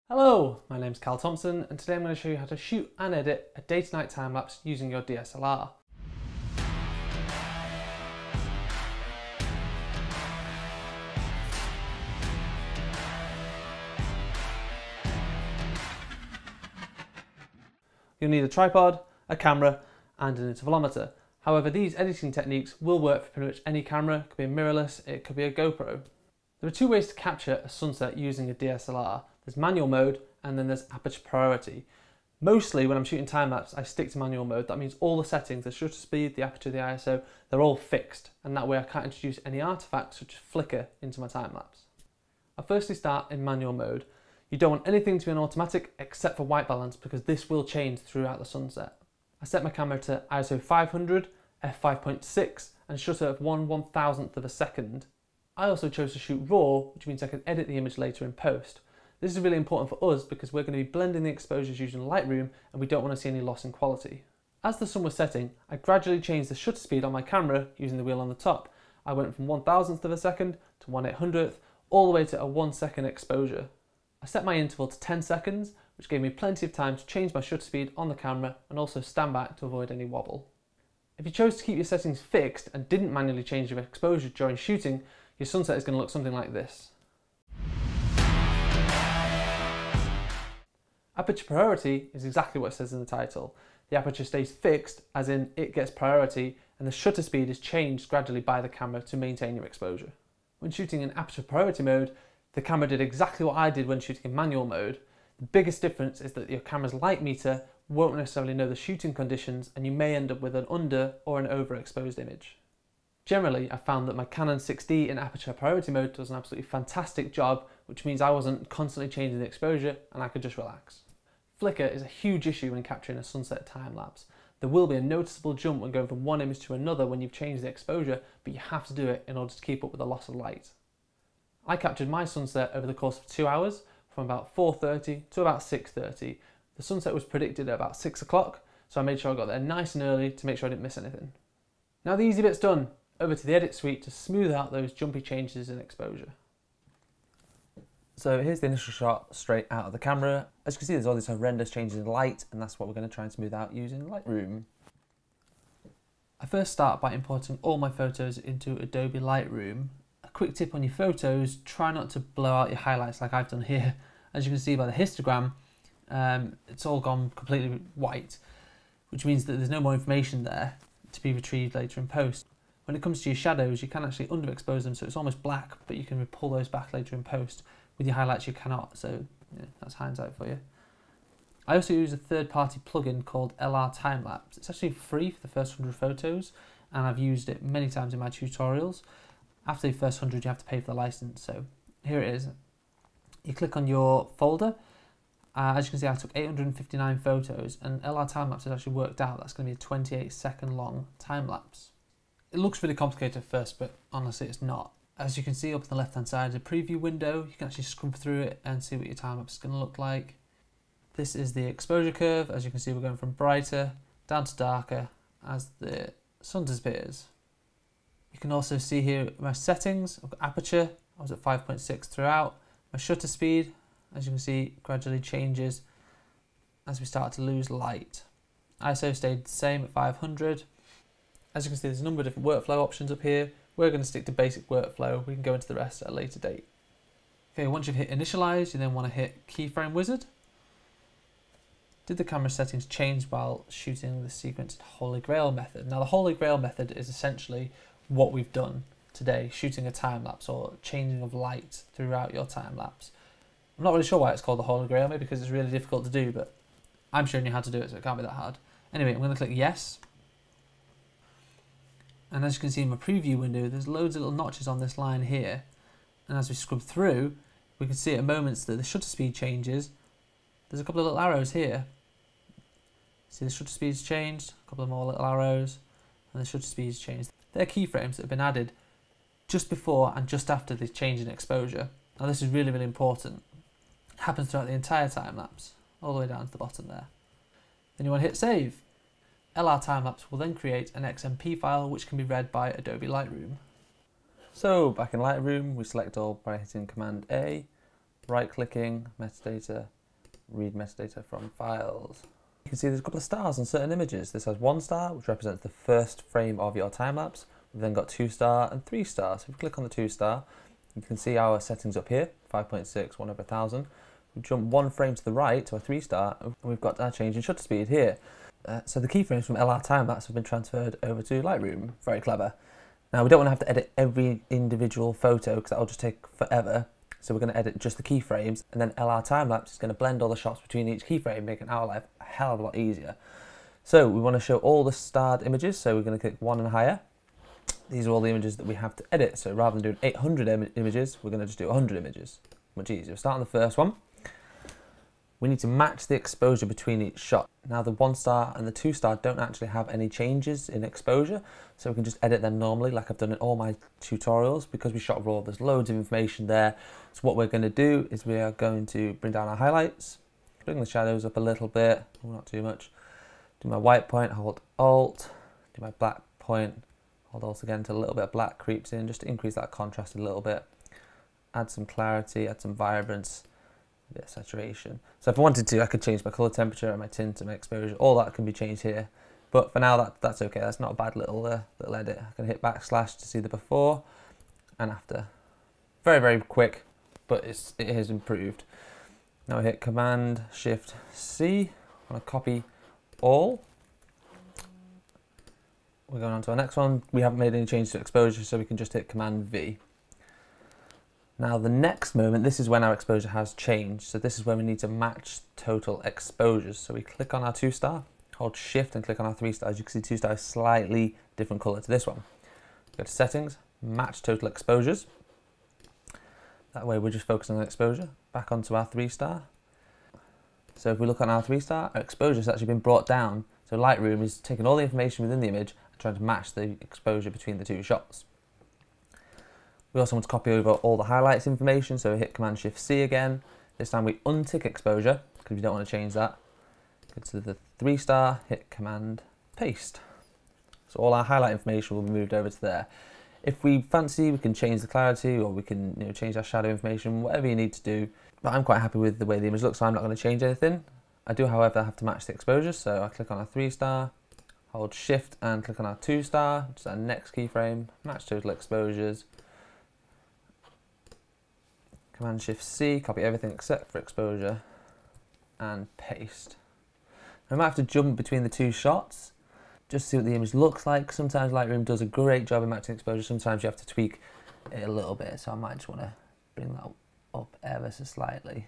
Hello, my name's Cal Thompson and today I'm going to show you how to shoot and edit a day to night time lapse using your DSLR. You'll need a tripod, a camera and an intervalometer. However, these editing techniques will work for pretty much any camera. It could be a mirrorless, it could be a GoPro. There are two ways to capture a sunset using a DSLR. There's manual mode and then there's aperture priority. Mostly when I'm shooting time-lapse, I stick to manual mode. That means all the settings, the shutter speed, the aperture, the ISO, they're all fixed. And that way I can't introduce any artifacts such as flicker into my time-lapse. I'll firstly start in manual mode. You don't want anything to be on automatic except for white balance because this will change throughout the sunset. I set my camera to ISO 500, f5.6 and shutter of 1/1000th of a second. I also chose to shoot RAW, which means I can edit the image later in post. This is really important for us because we're going to be blending the exposures using Lightroom and we don't want to see any loss in quality. As the sun was setting, I gradually changed the shutter speed on my camera using the wheel on the top. I went from 1/1000th of a second to 1/800th, all the way to a 1 second exposure. I set my interval to 10 seconds, which gave me plenty of time to change my shutter speed on the camera and also stand back to avoid any wobble. If you chose to keep your settings fixed and didn't manually change your exposure during shooting, your sunset is going to look something like this. Aperture priority is exactly what it says in the title. The aperture stays fixed, as in it gets priority, and the shutter speed is changed gradually by the camera to maintain your exposure. When shooting in aperture priority mode, the camera did exactly what I did when shooting in manual mode. The biggest difference is that your camera's light meter won't necessarily know the shooting conditions and you may end up with an under or an overexposed image. Generally, I found that my Canon 6D in aperture priority mode does an absolutely fantastic job, which means I wasn't constantly changing the exposure and I could just relax. Flicker is a huge issue when capturing a sunset time lapse. There will be a noticeable jump when going from one image to another when you've changed the exposure, but you have to do it in order to keep up with the loss of light. I captured my sunset over the course of 2 hours, from about 4:30 to about 6:30. The sunset was predicted at about 6 o'clock, so I made sure I got there nice and early to make sure I didn't miss anything. Now the easy bit's done. Over to the edit suite to smooth out those jumpy changes in exposure. So here's the initial shot straight out of the camera. As you can see, there's all these horrendous changes in light, and that's what we're going to try and smooth out using Lightroom. I first start by importing all my photos into Adobe Lightroom. A quick tip on your photos, try not to blow out your highlights like I've done here. As you can see by the histogram, it's all gone completely white, which means that there's no more information there to be retrieved later in post. When it comes to your shadows, you can actually underexpose them so it's almost black, but you can pull those back later in post. With your highlights you cannot, so yeah, that's hindsight for you. I also use a third-party plugin called LR Timelapse. It's actually free for the first 100 photos, and I've used it many times in my tutorials. After the first 100 you have to pay for the license, so here it is. You click on your folder. As you can see, I took 859 photos, and LR Timelapse has actually worked out that's going to be a 28-second long time-lapse. It looks really complicated at first, but honestly it's not. As you can see up on the left hand side is a preview window. You can actually scrub through it and see what your time-lapse is going to look like. This is the exposure curve. As you can see, we're going from brighter down to darker as the sun disappears. You can also see here my settings. I've got aperture, I was at 5.6 throughout. My shutter speed, as you can see, gradually changes as we start to lose light. ISO stayed the same at 500. As you can see, there's a number of different workflow options up here. We're going to stick to basic workflow. We can go into the rest at a later date. Okay, once you've hit initialize, you then want to hit keyframe wizard. Did the camera settings change while shooting the sequence Holy Grail method? Now the Holy Grail method is essentially what we've done today, shooting a time lapse or changing of light throughout your time lapse. I'm not really sure why it's called the Holy Grail, maybe because it's really difficult to do, but I'm showing you how to do it, so it can't be that hard. Anyway, I'm going to click yes. And as you can see in my preview window, there's loads of little notches on this line here. And as we scrub through, we can see at moments that the shutter speed changes. There's a couple of little arrows here. See the shutter speed's changed, a couple of more little arrows, and the shutter speed's changed. They're keyframes that have been added just before and just after the change in exposure. Now this is really, really important. It happens throughout the entire time lapse, all the way down to the bottom there. Then you want to hit save. LR Timelapse will then create an XMP file which can be read by Adobe Lightroom. So back in Lightroom, we select all by hitting Command A. right clicking, metadata, read metadata from files. You can see there's a couple of stars on certain images. This has 1 star, which represents the first frame of your time lapse. We've then got 2 star and 3 stars. So if we click on the 2 star, you can see our settings up here, 5.6, 1/1000. We jump 1 frame to the right to a 3 star, and we've got our change in shutter speed here. So the keyframes from LR Timelapse have been transferred over to Lightroom. Very clever. Now we don't want to have to edit every individual photo because that will just take forever. So we're going to edit just the keyframes, and then LR Timelapse is going to blend all the shots between each keyframe, making our life a hell of a lot easier. So we want to show all the starred images, so we're going to click 1 and higher. These are all the images that we have to edit. So rather than doing 800 images, we're going to just do 100 images. Much easier. We'll start on the first one. We need to match the exposure between each shot. Now the 1 star and the 2 star don't actually have any changes in exposure, so we can just edit them normally like I've done in all my tutorials. Because we shot raw, there's loads of information there. So what we're going to do is we are going to bring down our highlights, bring the shadows up a little bit, not too much. Do my white point, hold Alt, do my black point, hold Alt again until a little bit of black creeps in, just to increase that contrast a little bit. Add some clarity, add some vibrance, a bit of saturation. So if I wanted to, I could change my color temperature and my tint and my exposure. All that can be changed here. But for now, that's okay. That's not a bad little edit. I can hit backslash to see the before and after. Very, very quick, but it has improved. Now I hit Command Shift C. I'm going to copy all. We're going on to our next one. We haven't made any change to exposure, so we can just hit Command V. Now the next moment, this is when our exposure has changed. So this is when we need to match total exposures. So we click on our 2 star, hold Shift and click on our 3 stars. You can see 2 star is slightly different color to this one. Go to Settings, Match Total Exposures. That way we're just focusing on exposure. Back onto our 3 star. So if we look on our 3 star, our exposure has actually been brought down. So Lightroom is taking all the information within the image and trying to match the exposure between the 2 shots. We also want to copy over all the highlights information, so we hit Command Shift C again. This time we untick exposure, because we don't want to change that. Go to the 3 star, hit Command Paste. So all our highlight information will be moved over to there. If we fancy, we can change the clarity, or we can change our shadow information, whatever you need to do. But I'm quite happy with the way the image looks, so I'm not going to change anything. I do, however, have to match the exposure, so I click on our 3 star, hold Shift and click on our 2 star, which is our next keyframe, match total exposures. Command Shift C, copy everything except for exposure, and paste. I might have to jump between the 2 shots, just to see what the image looks like. Sometimes Lightroom does a great job in matching exposure, sometimes you have to tweak it a little bit, so I might just want to bring that up ever so slightly.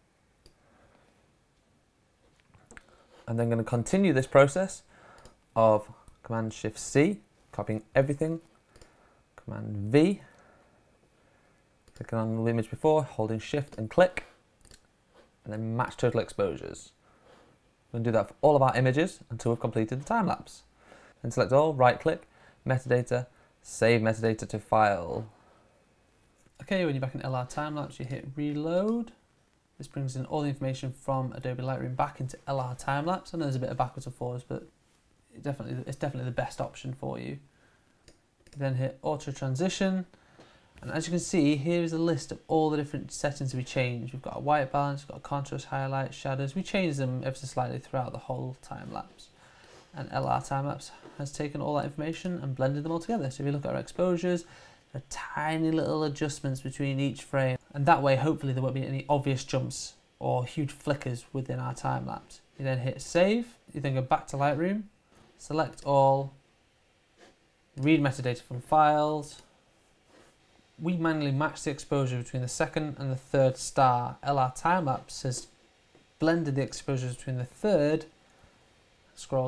And then I'm going to continue this process of Command Shift C, copying everything, Command V, clicking on the image before, holding Shift and click, and then match total exposures. We're going to do that for all of our images until we've completed the time lapse. Then select all, right click, metadata, save metadata to file. Okay, when you're back in LR Timelapse, you hit reload. This brings in all the information from Adobe Lightroom back into LR Timelapse. I know there's a bit of backwards and forwards, but it's definitely the best option for you. Then hit auto transition. And as you can see, here is a list of all the different settings we changed. We've got a white balance, we've got a contrast, highlights, shadows. We changed them ever so slightly throughout the whole time lapse. And LR Timelapse has taken all that information and blended them all together. So if you look at our exposures, there are tiny little adjustments between each frame. And that way, hopefully, there won't be any obvious jumps or huge flickers within our time lapse. You then hit save, you then go back to Lightroom, select all, read metadata from files. We manually match the exposure between the 2nd and the 3rd star. LR Timelapse has blended the exposures between the 3rd, scroll,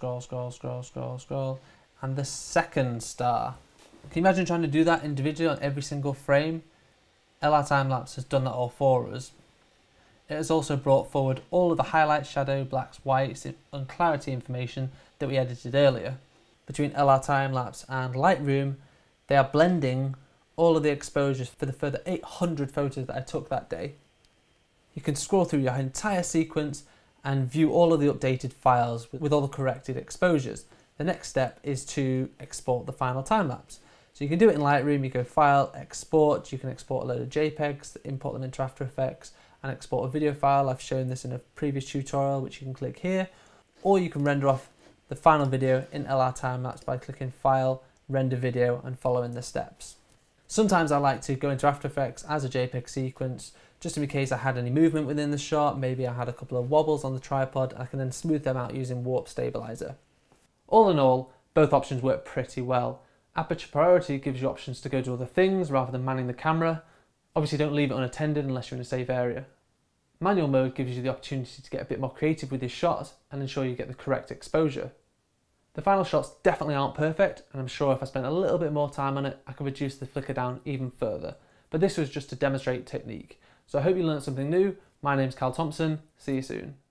and the 2nd star. Can you imagine trying to do that individually on every single frame? LR Timelapse has done that all for us. It has also brought forward all of the highlights, shadow, blacks, whites, and clarity information that we edited earlier. Between LR Timelapse and Lightroom, they are blending all of the exposures for the further 800 photos that I took that day. You can scroll through your entire sequence and view all of the updated files with all the corrected exposures. The next step is to export the final time lapse. So you can do it in Lightroom, you go File, Export, you can export a load of JPEGs, import them into After Effects, and export a video file. I've shown this in a previous tutorial, which you can click here. Or you can render off the final video in LR Timelapse by clicking File, Render Video, and following the steps. Sometimes I like to go into After Effects as a JPEG sequence, just in case I had any movement within the shot. Maybe I had a couple of wobbles on the tripod. I can then smooth them out using Warp Stabilizer. All in all, both options work pretty well. Aperture Priority gives you options to go to other things rather than manning the camera. Obviously don't leave it unattended unless you're in a safe area. Manual mode gives you the opportunity to get a bit more creative with your shots and ensure you get the correct exposure. The final shots definitely aren't perfect, and I'm sure if I spent a little bit more time on it, I could reduce the flicker down even further. But this was just to demonstrate technique. So I hope you learned something new. My name's Cal Thompson. See you soon.